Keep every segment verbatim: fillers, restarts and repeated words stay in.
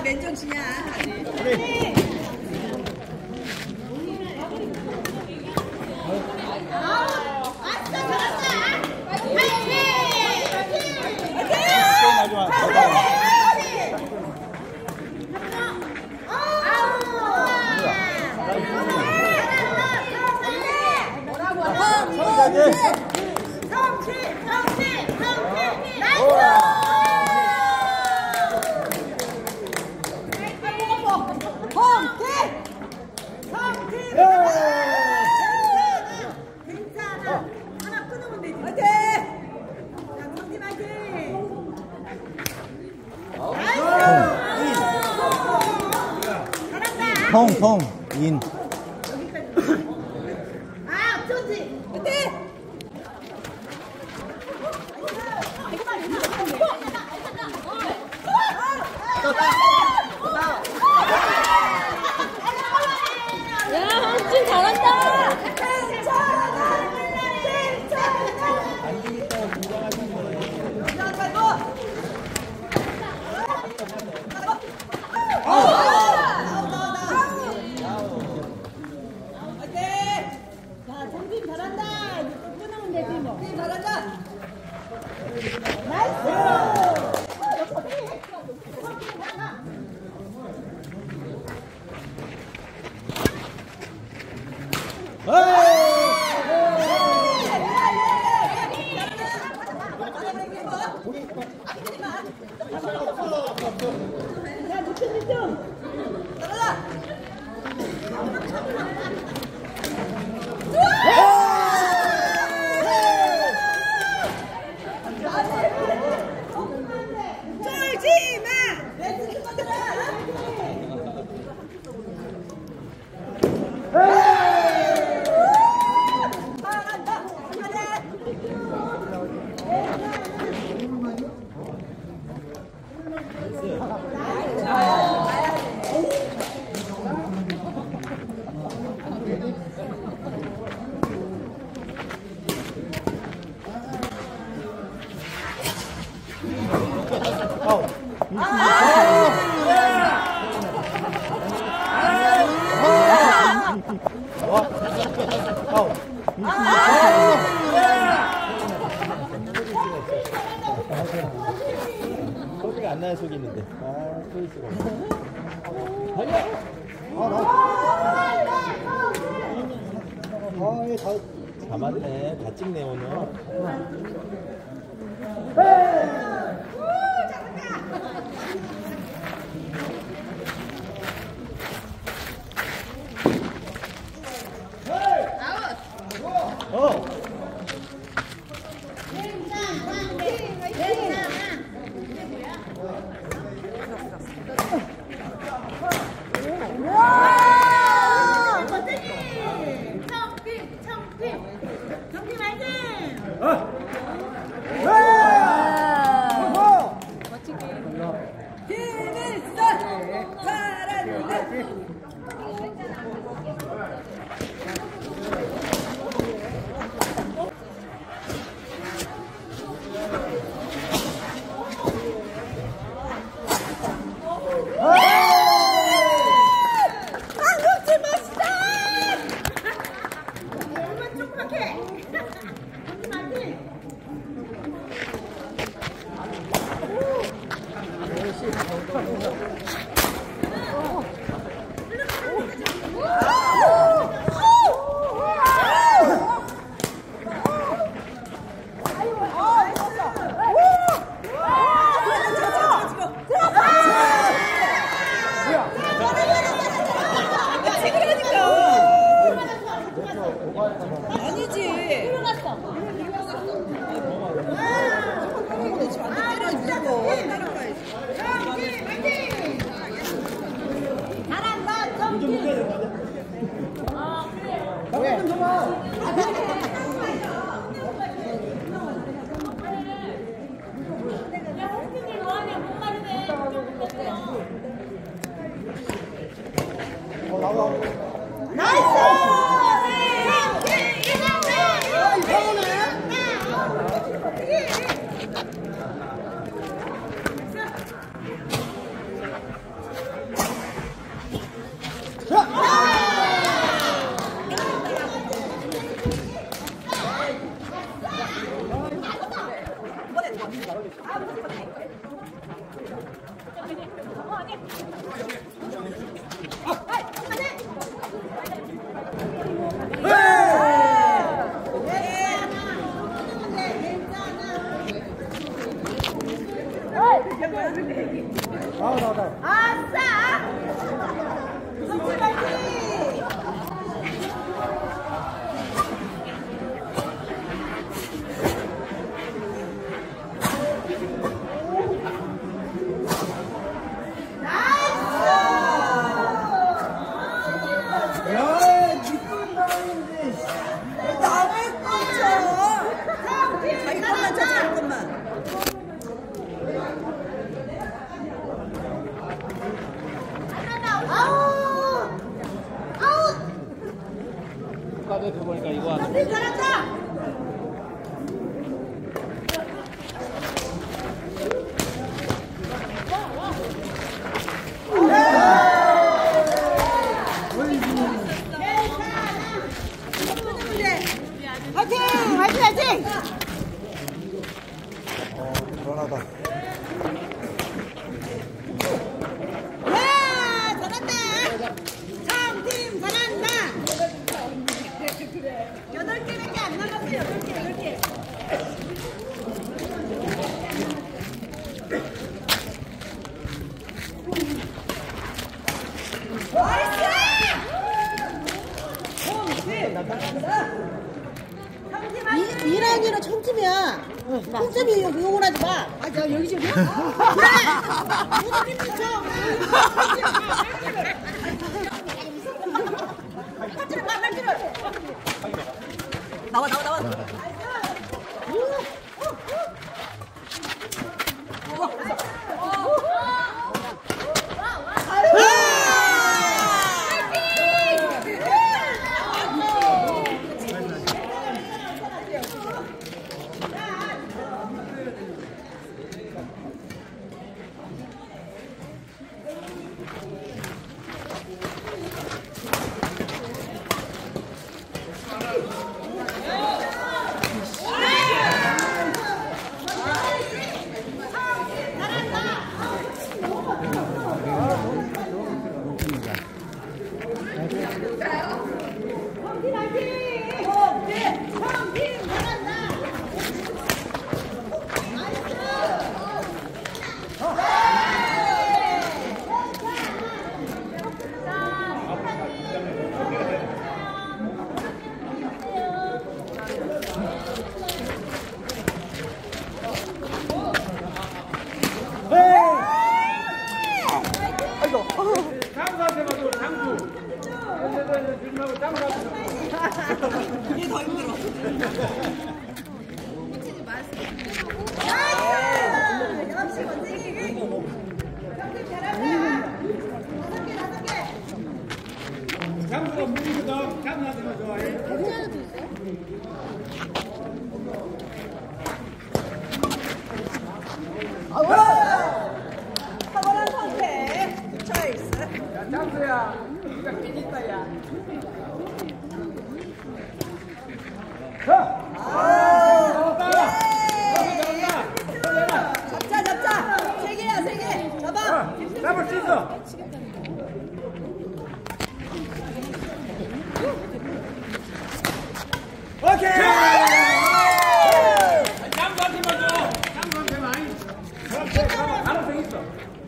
맨정신이야. 그래. 통, 통, 인. 아, 어쩐지. 그때. 야, 황진 잘한다. 소리가 안 나는 속이 있는데. 아, 소리 있어. 달려! 아, 나. 아, 얘 다 잡았네. 다 찍네, 오늘. 어! 아니지. 나와, 나와, 나와. 아싸! 성지 파이팅! 축하돼 보니까 이거 하나. 성진 잘한다! 화이팅! 화이팅! 화이팅! 어, 불안하다. 야! 잘한다! 성팀 잘한다! 여덟 개밖에 안 남았어. 여덟 개, 여덟 개. 이 라운드는 청팀이야. 청팀이 여기 응원하지 마. 아, 저 여기 지금. 그래. 청팀이 쳐. 나와, 나와, 나와. 장수한테 가서 장수. 그게 더 힘들어. 역시 원생이. 성팀 잘한다. 다섯 개, 다섯 개. 장수가 무리거든. 장수한테 가서 좋아해. 탁월한 선택. 초이스. 야, 장수야. 네가 깨졌다, 야. 잡자, 잡자. 세 개야, 세 개. 잡아. 잡을 수 있어. 오케이. 장수한테만 줘. 장수한테만. 그렇지. 가능성 있어.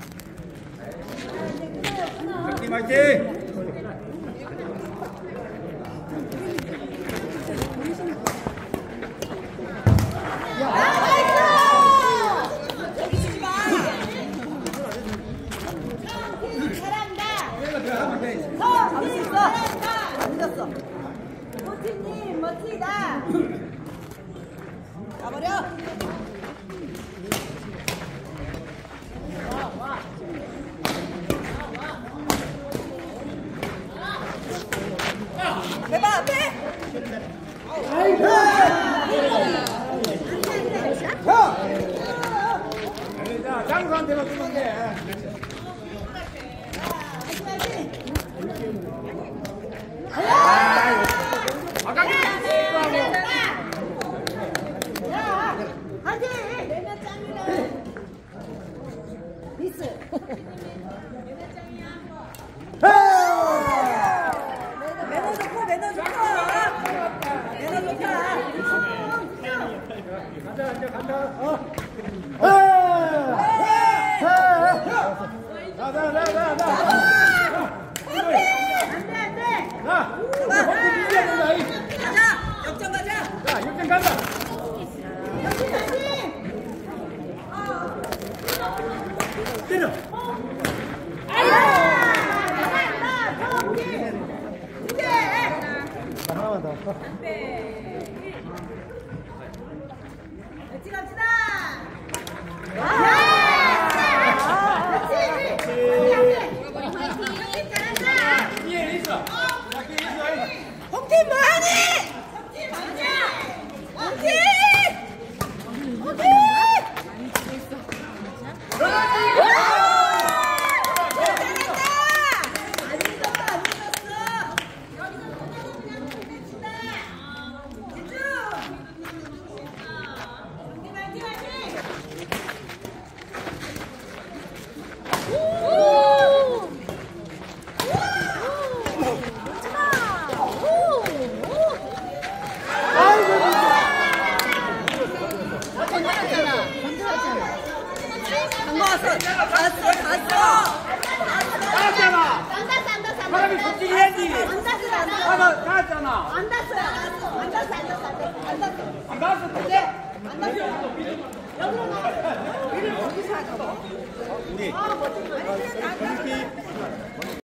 장팀 화이팅. 잡을 수 있어. 늦었어. 호팀님 멋지다. 가버려. 해봐, 앞에. 자, 장수한테만 주면 돼. 아까 화이팅! 내가 짱이네. 미스. 매너 좋고, 매너 좋고. 매너 좋다. 간다, 간다, 간다. 어. 나나나나나 안돼 안돼. 나 허리 밀어야 된다 이. 가자. 역전 가자. 자 육점 간다 역시 다시. 때려 하나만 더 같이 갑시다. 이해 있어 홍팀 뭐하니? 홍팀 맞아. 홍팀. 홍팀. 나왔잖아 사람이 솔직히 해야지 안 닿았어, 안 닿았어. 나가 나왔잖아 안 닿았어요, 안 닿았어. 안 닿았어, 안 닿았어, 안 닿았어. 안 나왔어 그때 안 닿았어. 여기로 나왔어. 여기서 하자고. 우리 아, 멋진 거. 우리